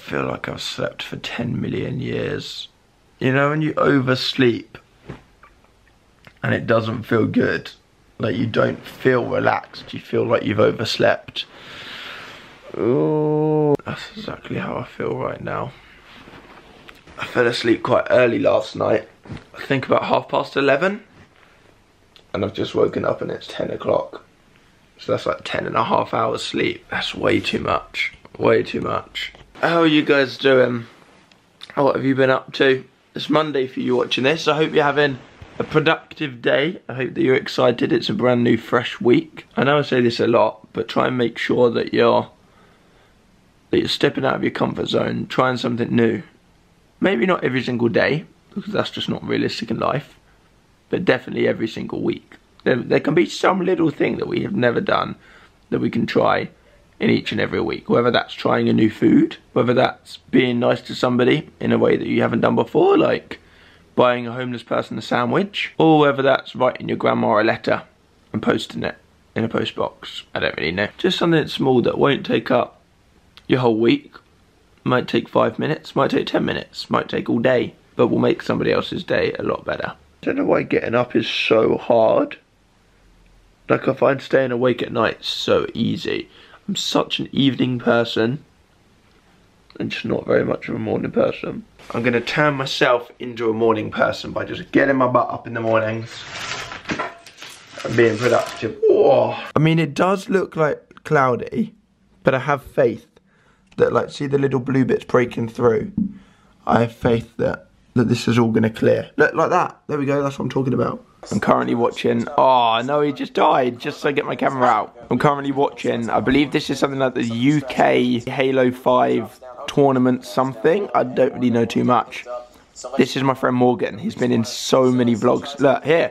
feel like I've slept for 10 million years. You know when you oversleep and it doesn't feel good? Like you don't feel relaxed, you feel like you've overslept. Oh, that's exactly how I feel right now. I fell asleep quite early last night. I think about 11:30. And I've just woken up and it's 10 o'clock. So that's like 10.5 hours sleep. That's way too much. Way too much. How are you guys doing? What have you been up to? It's Monday for you watching this. I hope you're having a productive day. I hope that you're excited. It's a brand new fresh week. I know I say this a lot, but try and make sure that you're stepping out of your comfort zone, trying something new. Maybe not every single day, because that's just not realistic in life, but definitely every single week. There can be some little thing that we have never done that we can try in each and every week. Whether that's trying a new food, whether that's being nice to somebody in a way that you haven't done before, like buying a homeless person a sandwich, or whether that's writing your grandma a letter and posting it in a post box. I don't really know. Just something small that won't take up your whole week. Might take 5 minutes, might take 10 minutes, might take all day, but will make somebody else's day a lot better. I don't know why getting up is so hard. Like I find staying awake at night so easy. I'm such an evening person and just not very much of a morning person. I'm gonna turn myself into a morning person by just getting my butt up in the mornings and being productive. Whoa. I mean, it does look like cloudy, but I have faith that, like, see the little blue bits breaking through? I have faith that this is all gonna clear. Look, like that. There we go, that's what I'm talking about. I'm currently watching, oh no, he just died, just so I get my camera out. I'm currently watching, I believe this is something like the UK Halo 5 tournament something. I don't really know too much. This is my friend Morgan, he's been in so many vlogs. Look, here.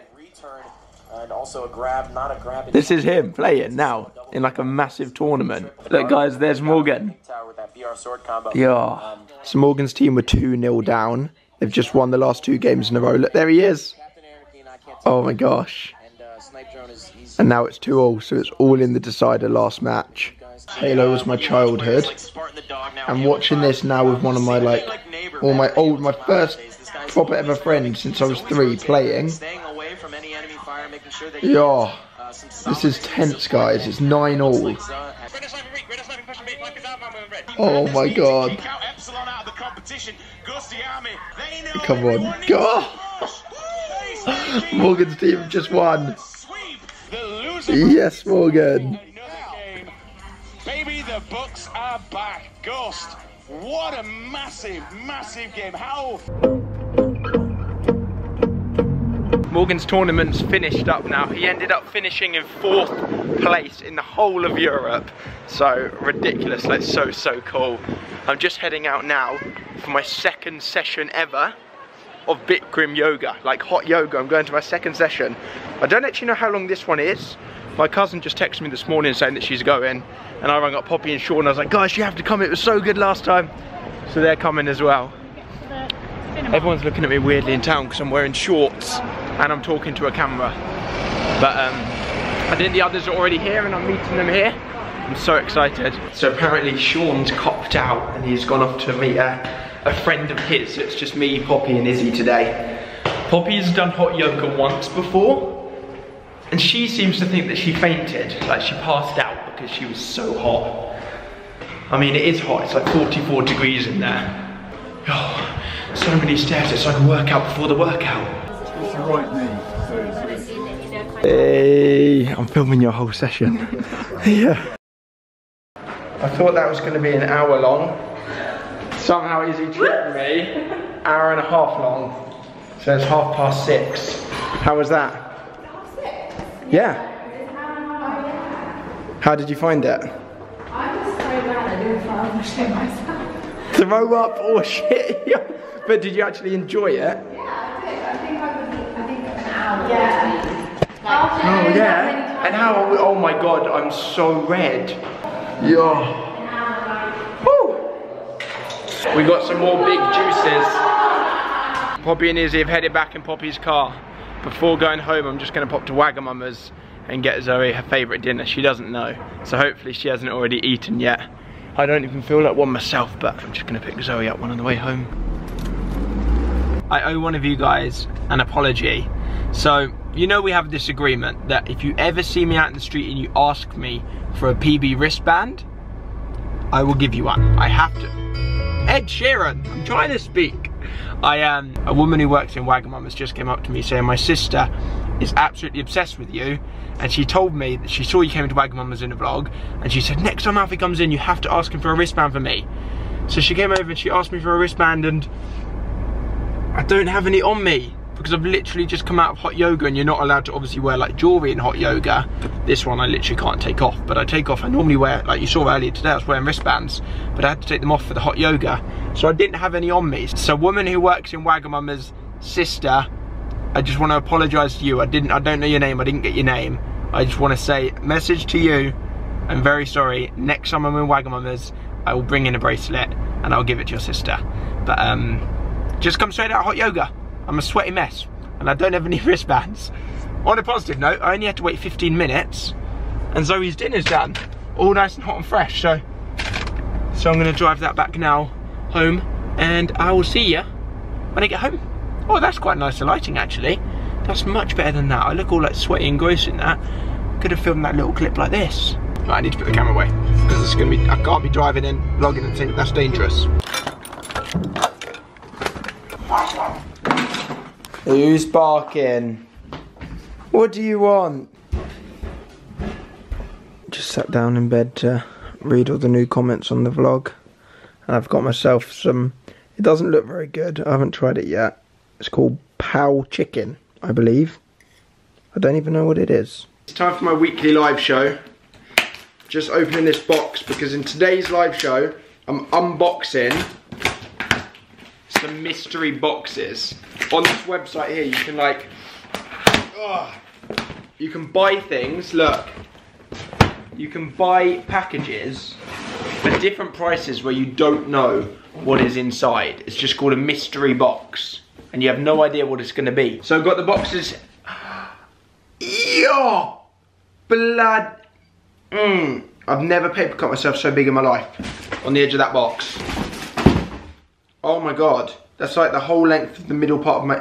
This is him playing now in like a massive tournament. Look guys, there's Morgan. Yeah. So Morgan's team were 2-0 down. They've just won the last 2 games in a row. Look, there he is. Oh my gosh. And now it's 2-all, so it's all in the decider last match. Halo was my childhood. I'm watching this now with one of my my first proper ever friend since I was 3 playing. Yeah. This is tense guys, it's 9-all. Oh my god. Come on. God. Morgan's team have just won. Yes, Morgan. Maybe the Bucks are back. Ghost, what a massive, massive game. How? Morgan's tournament's finished up now. He ended up finishing in 4th place in the whole of Europe. So ridiculous, like so cool. I'm just heading out now for my 2nd session ever of Bikram yoga, like hot yoga. I'm going to my 2nd session. I don't actually know how long this one is. My cousin just texted me this morning saying that she's going, and I rang up Poppy and Sean and I was like, guys, you have to come, it was so good last time. So they're coming as well. Everyone's looking at me weirdly in town because I'm wearing shorts and I'm talking to a camera. But I think the others are already here and I'm meeting them here. I'm so excited. So apparently Sean's copped out and he's gone off to meet a friend of his. So it's just me, Poppy and Izzy today. Poppy's done hot yoga once before and she seems to think that she fainted. Like she passed out because she was so hot. I mean, it is hot, it's like 44 degrees in there. Oh, so many stairs, it's like a workout before the workout. It's the right knee. Hey, I'm filming your whole session. Yeah. I thought that was going to be an hour long. Somehow Izzy tricked me. Hour and a half long. So it's 6:30. How was that? Yeah. How did you find it? I was so glad I didn't throw up shit myself. Throw up? Oh shit. But did you actually enjoy it? Yeah, I did. I think an hour. Yeah. Oh yeah. And how? Oh my god, I'm so red. Yeah. Woo. We got some more big juices. Poppy and Izzy have headed back in Poppy's car. Before going home, I'm just going to pop to Wagamama's and get Zoe her favourite dinner. She doesn't know, so hopefully she hasn't already eaten yet. I don't even feel like one myself, but I'm just gonna pick Zoe up one on the way home. I owe one of you guys an apology. So, you know we have this agreement that if you ever see me out in the street and you ask me for a PB wristband, I will give you one. I have to. Ed Sheeran, I'm trying to speak. A woman who works in Wagamama has just came up to me saying my sister is absolutely obsessed with you, and she told me that she saw you came into Wagamama's in a vlog, and she said next time Alfie comes in you have to ask him for a wristband for me. So she came over and she asked me for a wristband, and I don't have any on me because I've literally just come out of hot yoga, and you're not allowed to obviously wear like jewelry in hot yoga. This one I literally can't take off, but I take off. I normally wear, like you saw earlier today, I was wearing wristbands, but I had to take them off for the hot yoga, so I didn't have any on me. So woman who works in Wagamama's sister, I just want to apologise to you. I don't know your name, I didn't get your name. I just want to say, message to you, I'm very sorry. Next time I'm in Wagamama's, I will bring in a bracelet and I'll give it to your sister. But just come straight out of hot yoga. I'm a sweaty mess and I don't have any wristbands. On a positive note, I only had to wait 15 minutes and Zoe's dinner's done. All nice and hot and fresh, so I'm gonna drive that back now home, and I will see you when I get home. Oh, that's quite nice lighting actually. That's much better than that. I look all like sweaty and gross in that. Could have filmed that little clip like this. Right, I need to put the camera away because it's gonna be, I can't be driving and vlogging and think that's dangerous. Who's barking? What do you want? Just sat down in bed to read all the new comments on the vlog. And I've got myself some, it doesn't look very good, I haven't tried it yet. It's called Pow Chicken, I believe. I don't even know what it is. It's time for my weekly live show. Just opening this box because in today's live show, I'm unboxing some mystery boxes. On this website here, you can like, you can buy things, look. You can buy packages at different prices where you don't know what is inside. It's just called a mystery box. And you have no idea what it's gonna be. So I've got the boxes. Yo! Blood. I've never paper cut myself so big in my life. On the edge of that box. Oh my god. That's like the whole length of the middle part of my...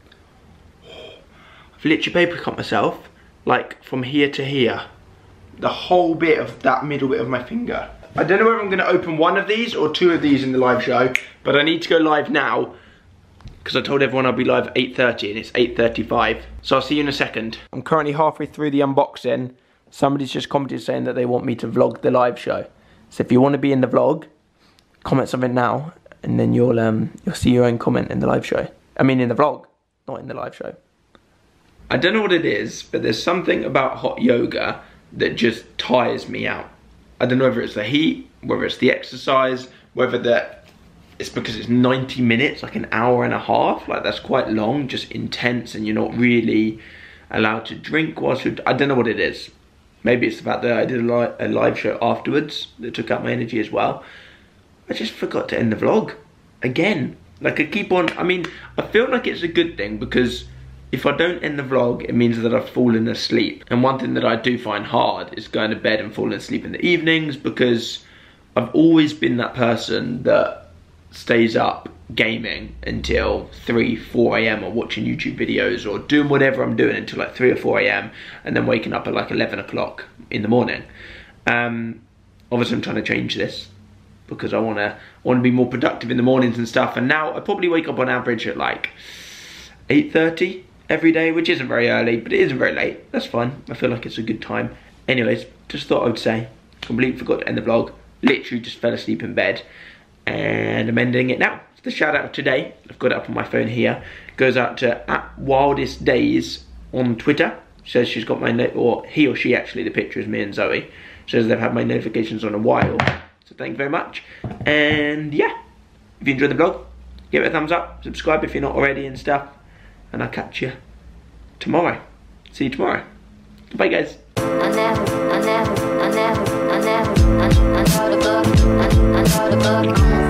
I've literally paper cut myself, like from here to here. The whole bit of that middle bit of my finger. I don't know whether I'm gonna open one of these or two of these in the live show, but I need to go live now because I told everyone I'll be live at 8:30 and it's 8:35. So I'll see you in a second. I'm currently halfway through the unboxing. Somebody's just commented saying that they want me to vlog the live show. So if you want to be in the vlog, comment something now, and then you'll see your own comment in the live show. I mean in the vlog, not in the live show. I don't know what it is, but there's something about hot yoga that just tires me out. I don't know whether it's the heat, whether it's the exercise, whether it's because it's 90 minutes, like an hour and a half. Like that's quite long, just intense, and you're not really allowed to drink whilst you're, I don't know what it is. Maybe it's the fact that I did a live show afterwards that took out my energy as well. I just forgot to end the vlog again. Like I keep on, I mean, I feel like it's a good thing because if I don't end the vlog, it means that I've fallen asleep. And one thing that I do find hard is going to bed and falling asleep in the evenings because I've always been that person that stays up gaming until 3, 4 AM or watching YouTube videos or doing whatever I'm doing until like 3 or 4 AM and then waking up at like 11 o'clock in the morning. Obviously I'm trying to change this because I want to be more productive in the mornings and stuff, and now I probably wake up on average at like 8:30 every day, which isn't very early, but it isn't very late. That's fine. I feel like it's a good time. Anyways, just thought I would say, completely forgot to end the vlog. Literally just fell asleep in bed, and I'm ending it now. The shout out of today, I've got it up on my phone here, goes out to @WildestDays on Twitter. Says she's got my or he or she actually, the picture is me and Zoe. Says they've had my notifications on a while. So thank you very much. And yeah, if you enjoyed the vlog, give it a thumbs up, subscribe if you're not already and stuff. And I'll catch you tomorrow. See you tomorrow. Bye guys. I know the book.